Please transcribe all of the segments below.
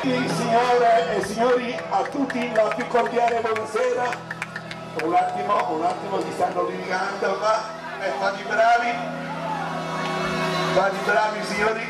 Signore e signori, a tutti la più cordiale buonasera. Un attimo, si stanno litigando qua, fate bravi signori.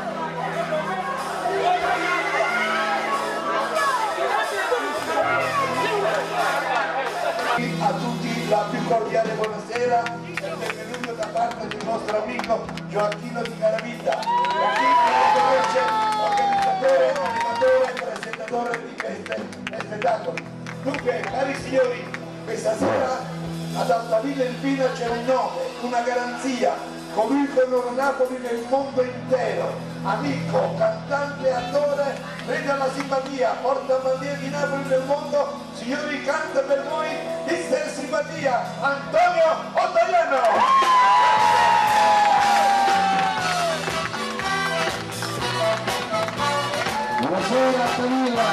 A tutti la più cordiale buonasera e benvenuto da parte del nostro amico Gioacchino Di Garavita, organizzatore, animatore e presentatore di feste e spettacoli. Dunque, cari signori, questa sera ad Altavilla Irpina c'è un nome, una garanzia, colui che onora Napoli nel mondo intero, amico, cantante, attore, veda la simpatia, porta bandiera di Napoli nel mondo. Signori, canta per voi Mister Simpatia, Antonio Ottaviano! Buonasera Altavilla,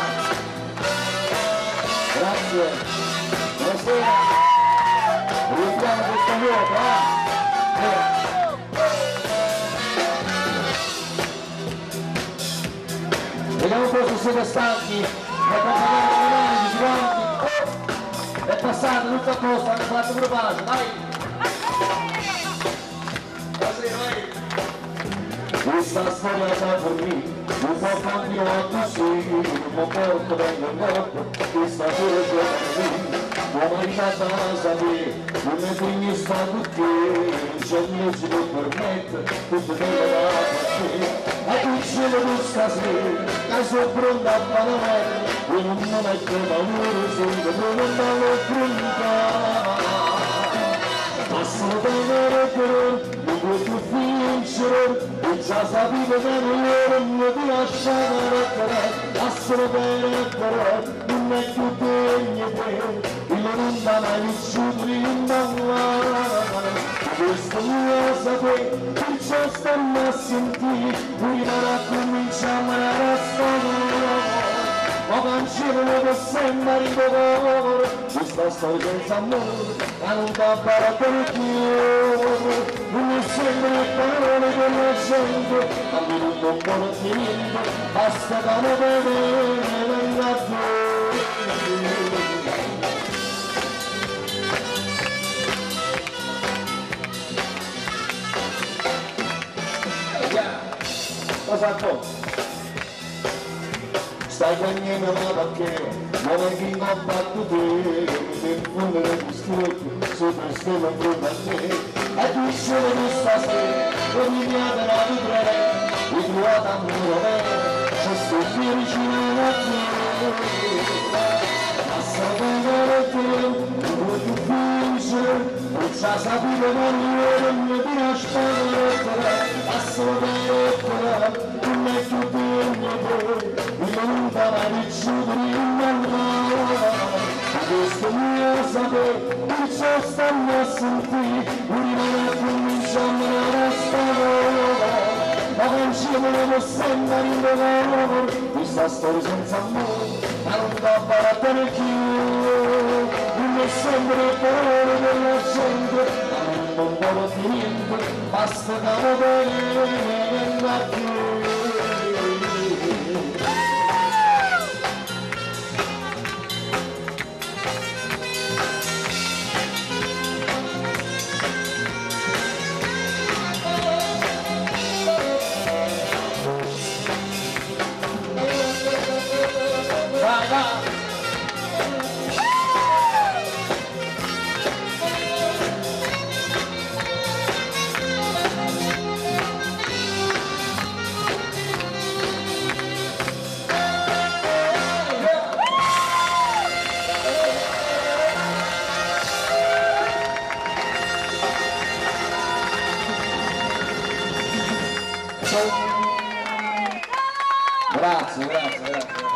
grazie, buonasera, rimettiamo questo vuoto, Vediamo un po' se siete stanchi, la compagnia di tutti quanti, è passato tutto a posto, hanno fatto pure pace, dai! Questa storia da dormire, un po' continuo così, un po' porto vengo in corpo, questa sera c'è da me, uomini a casa te, non mi primi sta perché, c'è non si può permettere, tutto quello da te, ma tu ce lo stasera, che sono pronta a fare la merda, e non mi metto paura, sento che non devo affrontare. Passano bene però, non puoi più vincere, e già sapevo che non ti lasciavo rottere. Passano bene però, non è più degno te, che non da mai vissuto in mano. Questo mio sapere, perciò stanno a sentire, prima da cominciamo a restare. Ma cancellano per sempre in cuore, questa storia senza amore, ma non va bene per più. Non mi sembrano parole della gente, ma mi non può finire, basta che non vede, venga più. Cosa fa? Stai cagnando ma perché non è che non batto te, nel fondo del distrutto, sopra il stella intorno a te. E tu solo di stasera, ogni mia della tua tre, ritrovata a muro vero, c'è sto qui vicino a te. Passa bene te, non vuoi più vincere, non c'ha saputo che non mi lasciare, passa bene te, non è più degno te. Non farà riuscire in mano, questo mio sapere, perciò stanno a sentire, prima che cominciamo a restare, ma cancellano per sempre in dolore, questa storia senza amore, ma non va bene più, non è sempre parole della gente, ma non può finire, basta che non venga più. Grazie.